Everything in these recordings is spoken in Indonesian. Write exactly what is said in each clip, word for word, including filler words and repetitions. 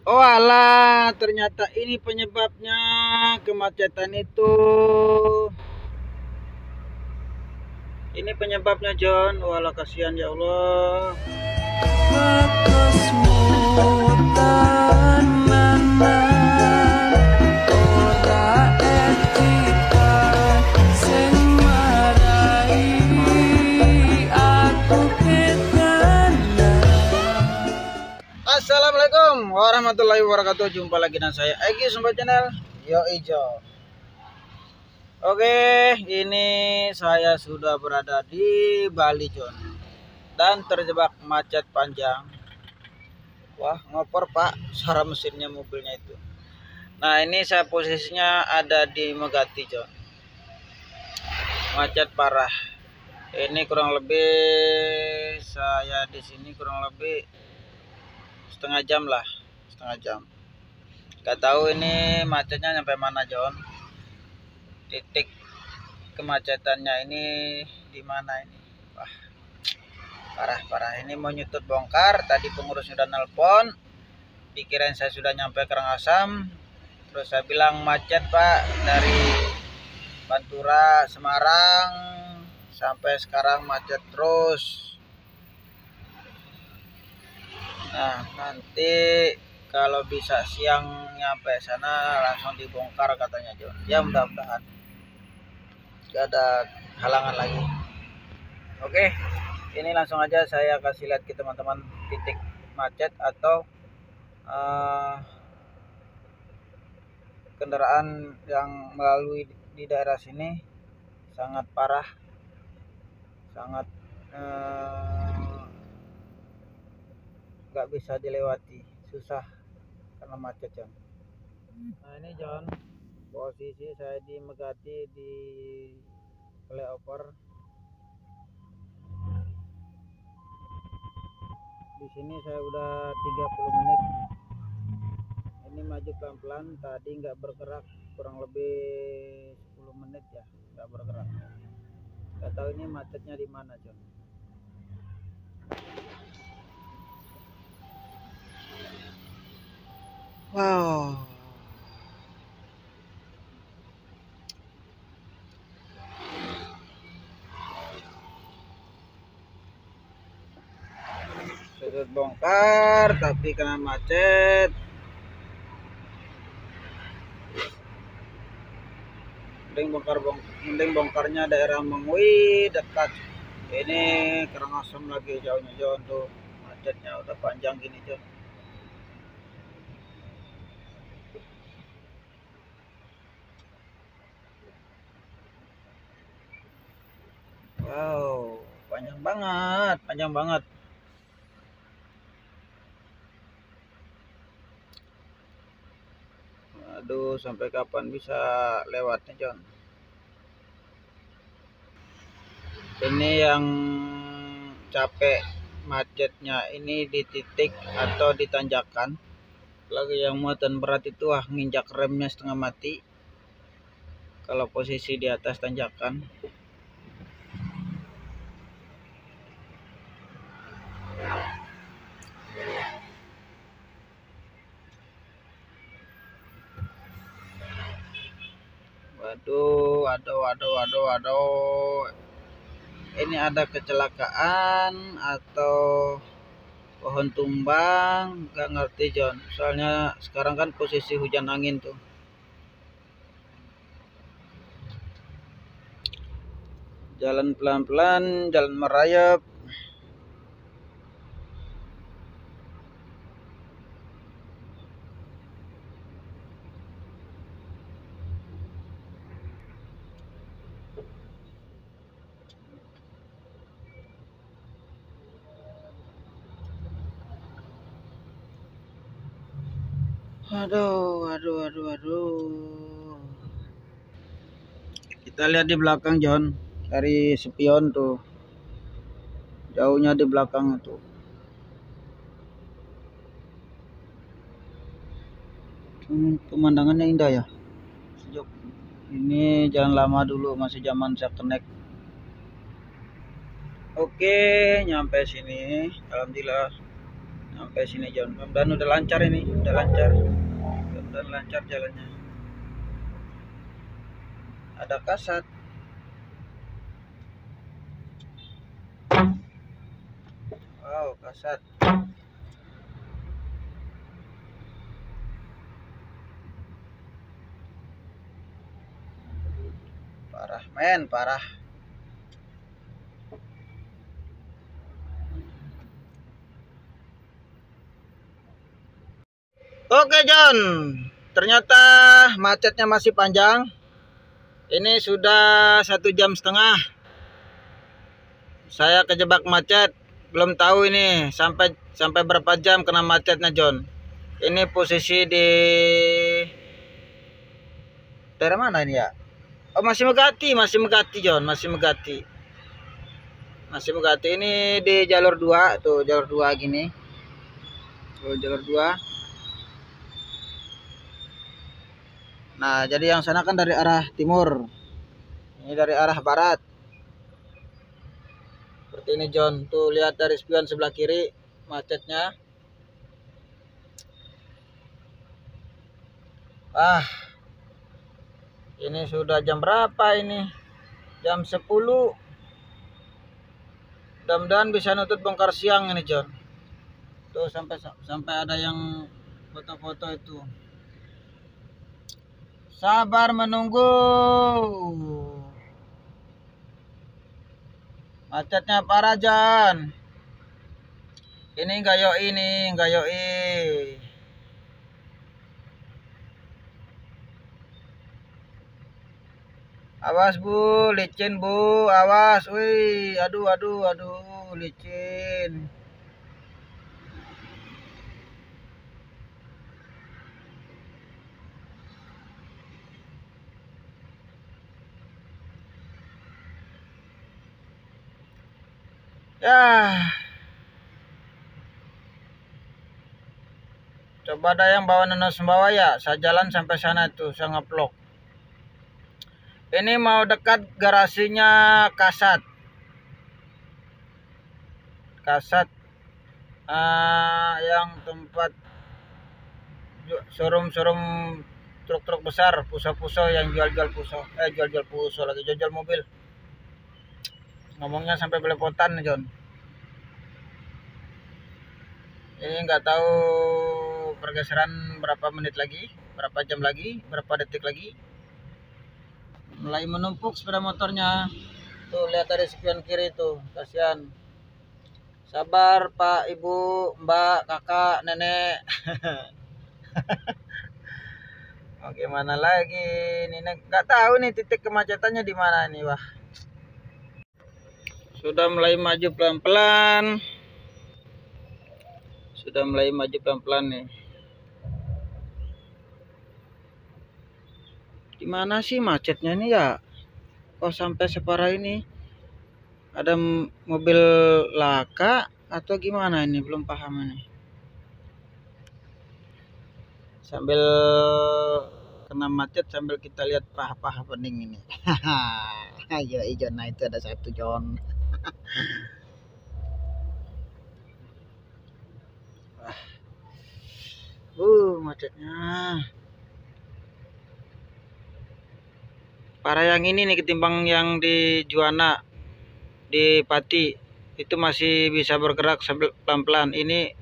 Oh alah, ternyata ini penyebabnya kemacetan itu. Ini penyebabnya John. Walah kasihan ya Allah. Assalamualaikum warahmatullahi wabarakatuh. Jumpa lagi dengan saya Egi Sumber Channel. Yo ijo. Oke, ini saya sudah berada di Bali John, dan terjebak macet panjang. Wah ngopor pak, suara mesinnya mobilnya itu. Nah ini saya posisinya ada di Megati John. Macet parah. Ini kurang lebih saya di sini kurang lebih setengah jam lah, setengah jam. Gak tahu ini macetnya sampai mana John. Titik kemacetannya ini di mana ini? Wah, parah-parah. Ini mau nyutut bongkar. Tadi pengurus sudah nelpon, dikirain saya sudah nyampe Karangasem. Terus saya bilang macet pak, dari Pantura Semarang sampai sekarang macet terus. Nah nanti kalau bisa siang nyampe sana langsung dibongkar katanya John. Ya mudah-mudahan gak ada halangan lagi. Oke, ini langsung aja saya kasih lihat ke teman-teman titik macet atau uh, kendaraan yang melalui di daerah sini sangat parah, sangat uh, gak bisa dilewati, susah karena macet John. Nah ini John, posisi saya di Megati di flyover. Di sini saya udah tiga puluh menit. Ini maju pelan-pelan, tadi nggak bergerak kurang lebih sepuluh menit ya, nggak bergerak. Nggak tahu ini macetnya di mana John. Wow. Sudah bongkar tapi kena macet. Mending bongkar bong mending bongkarnya daerah Mengwi dekat ini Karangasem lagi jauhnya John. Tuh macetnya udah panjang gini John. Wow, panjang banget, panjang banget. Aduh, sampai kapan bisa lewatnya John? Ini yang capek macetnya ini di titik atau di tanjakan. Lagi yang muatan berat itu ah nginjak remnya setengah mati. Kalau posisi di atas tanjakan. Waduh, waduh, waduh, waduh, waduh. Ini ada kecelakaan atau pohon tumbang, nggak ngerti John. Soalnya sekarang kan posisi hujan angin tuh. Jalan pelan-pelan, jalan merayap. Aduh, aduh, aduh, aduh. Kita lihat di belakang John, dari spion tuh. Jauhnya di belakang itu. Pemandangannya indah ya. Sejuk. Ini jalan lama dulu, masih zaman saya kenek. Oke, nyampe sini. Alhamdulillah. sampai sini John. Mudah-mudahan udah lancar ini, udah lancar. Mudah-mudahan lancar jalannya. Ada kasat. Wow, kasat. Parah, men, parah. Oke John, ternyata macetnya masih panjang. Ini sudah satu jam setengah. Saya kejebak macet. Belum tahu ini sampai sampai berapa jam kena macetnya John. Ini posisi di daerah mana ini ya? Oh, masih Megati, masih Megati John, masih Megati. Masih Megati ini di jalur dua, tuh jalur dua gini. Tuh jalur dua. Nah, jadi yang sana kan dari arah timur. Ini dari arah barat. Seperti ini John. Tuh lihat dari spion sebelah kiri macetnya. Ah. Ini sudah jam berapa ini? Jam sepuluh. Mudah-mudahan bisa nutut bongkar siang ini John. Tuh sampai sampai ada yang foto-foto itu. Sabar menunggu. Macetnya parah John. Ini enggak yoi ini, enggak yoi. Awas Bu, licin Bu, awas. Wih, aduh aduh aduh, licin. Ya. Coba ada yang bawa Nana Sumbawa ya. Saya jalan sampai sana tuh, saya ngeplok. Ini mau dekat garasinya Kasat. Kasat uh, yang tempat showroom-showroom truk-truk besar, puso-puso yang jual-jual puso. Eh jual-jual puso lagi, jual-jual mobil. Ngomongnya sampai belepotan nih John. Ini nggak tahu pergeseran berapa menit lagi, berapa jam lagi, berapa detik lagi. Mulai menumpuk sepeda motornya. Tuh lihat dari spion kiri tuh, kasihan. Sabar Pak, Ibu, Mbak, Kakak, Nenek. Mau gimana lagi? Ini nggak tahu nih titik kemacetannya di mana nih, wah. Sudah mulai maju pelan-pelan. Sudah mulai maju pelan-pelan nih. Di mana sih macetnya nih ya? Kok sampai separah ini? Ada mobil laka atau gimana ini? Belum paham ini. Sambil kena macet sambil kita lihat paha-paha pening ini. Ayo John, nah itu ada satu John. Uh, macetnya. Parah yang ini nih ketimbang yang di Juwana, di Pati. Itu masih bisa bergerak sambil pelan-pelan. Ini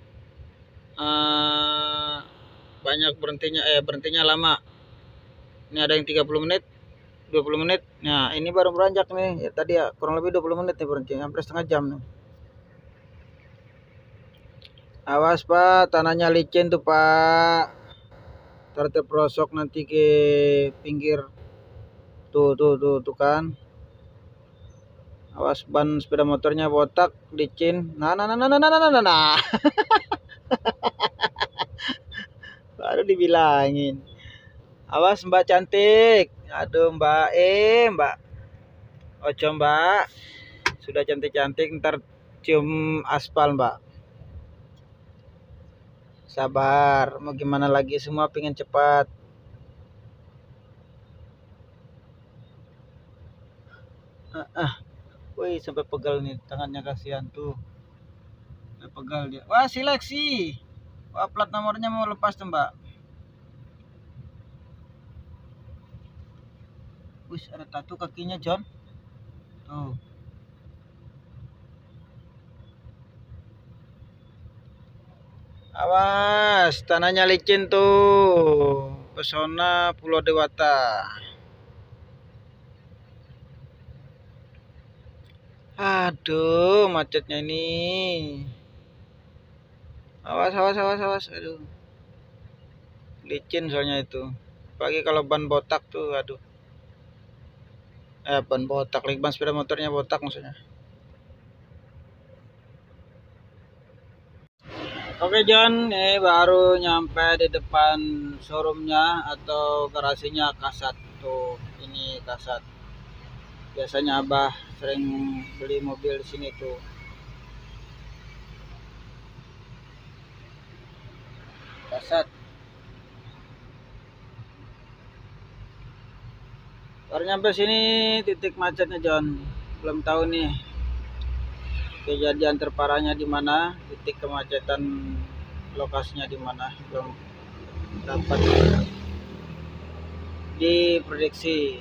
uh, banyak berhentinya, eh berhentinya lama. Ini ada yang tiga puluh menit, dua puluh menit. Nah, ini baru beranjak nih. Ya, tadi ya kurang lebih dua puluh menit nih berhenti, hampir setengah jam nih. Awas Pak, tanahnya licin tuh Pak. Ntar terperosok nanti ke pinggir. Tuh, tuh, tuh, tuh kan. Awas ban sepeda motornya botak, licin. Nah, nah, nah, nah, nah, nah, nah, nah, nah. Baru dibilangin. Awas Mbak cantik. Aduh Mbak, eh Mbak. Ojo Mbak. Sudah cantik-cantik ntar cium aspal Mbak. Sabar, mau gimana lagi, semua pengen cepat. Ah, ah. Wih, sampai pegal nih tangannya, kasihan tuh. pegal dia. Wah, seleksi. Wah, plat nomornya mau lepas tuh, Mbak. Wih, ada tato kakinya, John. Tuh. Awas, tanahnya licin tuh. Pesona Pulau Dewata. Aduh, macetnya ini. Awas, awas, awas, awas. Aduh. Licin soalnya itu. Apalagi kalau ban botak tuh, aduh. Eh, ban botak, ban sepeda motornya botak maksudnya. Oke John, ini baru nyampe di depan showroomnya atau garasinya Kasat tuh. Ini Kasat. Biasanya Abah sering beli mobil di sini tuh. Kasat. Baru nyampe sini titik macetnya John. Belum tahu nih kejadian terparahnya di mana, titik kemacetan lokasinya di mana, belum dapat diprediksi.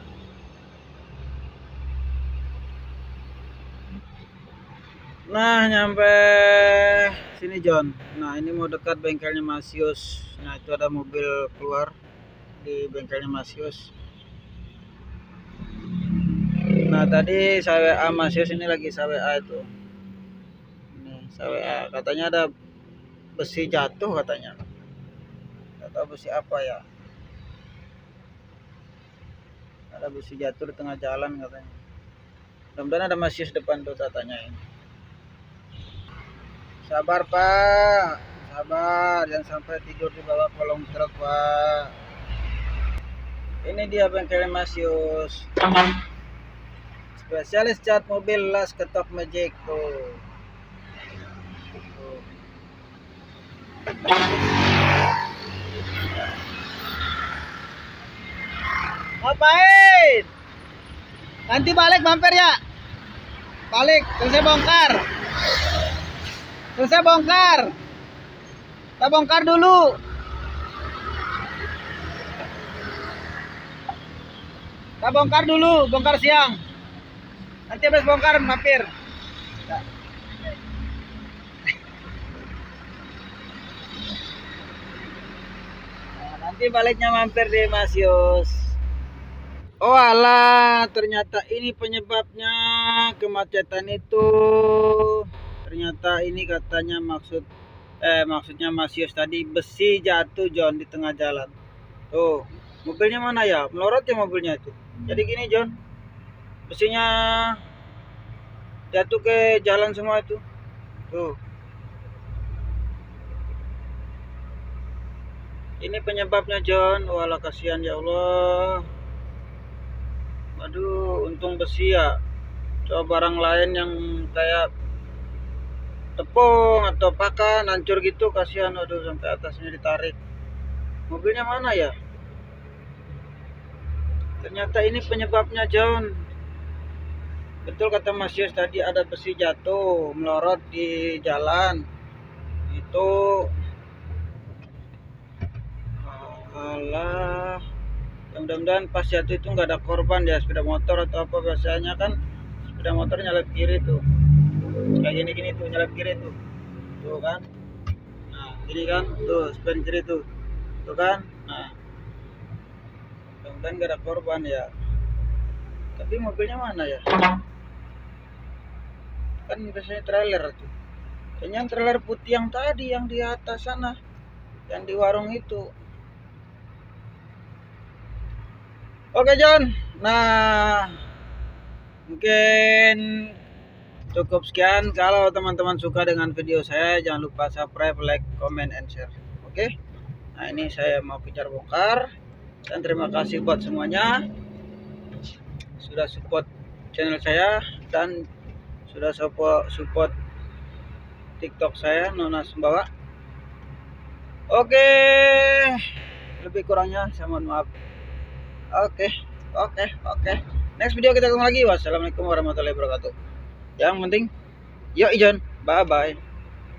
Nah, nyampe sini John. Nah, ini mau dekat bengkelnya Mas Yus. Nah, itu ada mobil keluar di bengkelnya Mas Yus. Nah, tadi saya W A Mas Yus, ini lagi saya W A itu. Ini saya W A, katanya ada besi jatuh katanya. Nggak tahu besi apa ya. Ada besi jatuh di tengah jalan katanya. Mudah-mudahan ada Mas Yus depan tuh, katanya ini. Sabar Pak, sabar, jangan sampai tidur di bawah kolong truk Pak. Ini dia bengkelnya Mas Yus. Spesialis cat mobil las ketok magic tuh. tuh. Ngapain? Nanti balik mampir ya. Balik, selesai bongkar. Selesai bongkar. Kita bongkar dulu. Kita bongkar dulu, bongkar siang. Nanti habis bongkar mampir. Nah, nanti baliknya mampir di Mas Yus. Oh alah, ternyata ini penyebabnya kemacetan itu. Ternyata ini katanya maksud eh maksudnya Mas Yus tadi, besi jatuh John di tengah jalan. Tuh, mobilnya mana ya? Melorot ya mobilnya itu. Jadi gini John, besinya jatuh ke jalan semua itu. Tuh. Ini penyebabnya John. Walah, kasihan ya Allah. Aduh, untung besi ya. Coba barang lain yang kayak tepung atau pakan hancur gitu, kasihan. Aduh, sampai atasnya ditarik. Mobilnya mana ya? Ternyata ini penyebabnya John. Betul kata Mas Yus tadi, ada besi jatuh melorot di jalan. Itu alah, mudah-mudahan pas jatuh itu nggak ada korban ya, sepeda motor atau apa. Biasanya kan sepeda motor nyalip kiri tuh, kayak gini-gini tuh, nyalip kiri tuh, tuh kan. Nah, gini kan, tuh spin kiri tuh, tuh kan. Nah, mudah-mudahan nggak ada korban ya. Tapi mobilnya mana ya? Kan biasanya trailer tuh. Kayaknya trailer putih yang tadi, yang di atas sana, yang di warung itu. Oke John, nah mungkin cukup sekian. Kalau teman-teman suka dengan video saya, jangan lupa subscribe, like, comment, and share. Oke, nah ini saya mau kejar bongkar. Dan terima kasih buat semuanya sudah support channel saya dan sudah support, support TikTok saya, Nona Sumbawa. Oke, lebih kurangnya saya mohon maaf. Oke, oke, oke. Next video kita ketemu lagi. Wassalamualaikum warahmatullahi wabarakatuh. Yang penting, yuk Ijon, bye bye.